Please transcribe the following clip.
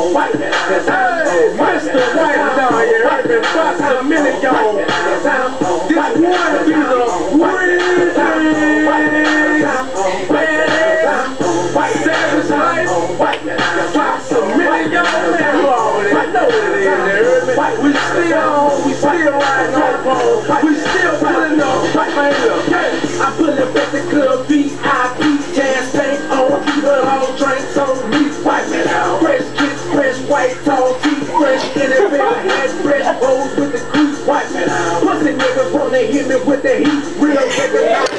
Hey, Mr. White down here, heard me box a minute ago. This one be the white savage life. Box a minute ago, man. You already know what it is, heard me? We still riding on the pole. We still pulling up. I pull up at the club, VIP, jazz tank on, keep it all drinks on me. Wipe it out. Fresh kicks, fresh white tall teeth, fresh NFL hat, fresh rolls with the crease. Wipe it out. Pussy niggas wanna hit me with the heat, real niggas.